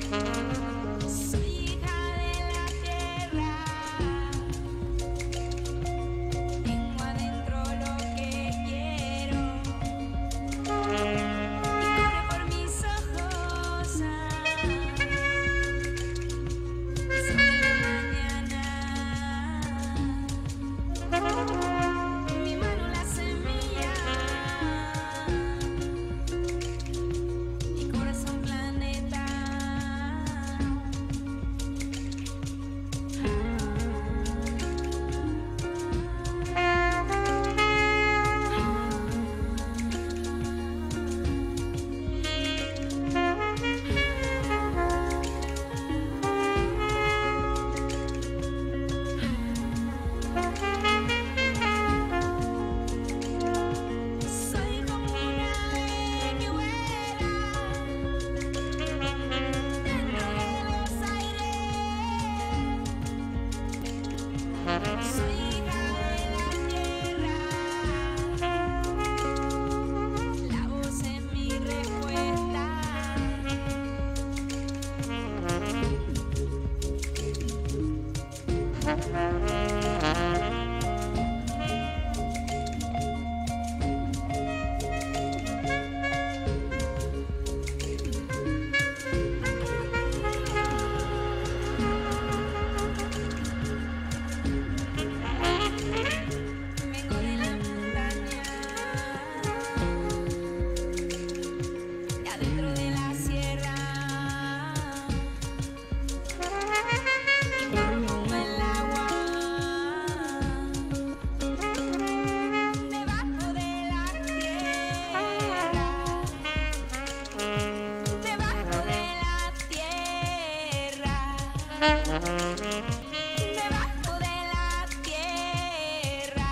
Soy hija de la tierra, tengo adentro lo que quiero y corre por mis ojos. Sobre la mañana, en mi mano la semilla, mi corazón planeta. Soy como una ave que vuela dentro de los aires. Soy hija de la tierra, la voz es mi respuesta. Vengo de la montaña, de adentro de la sierra, y corro como el agua, debajo de la tierra, debajo de la tierra. Debajo de la tierra.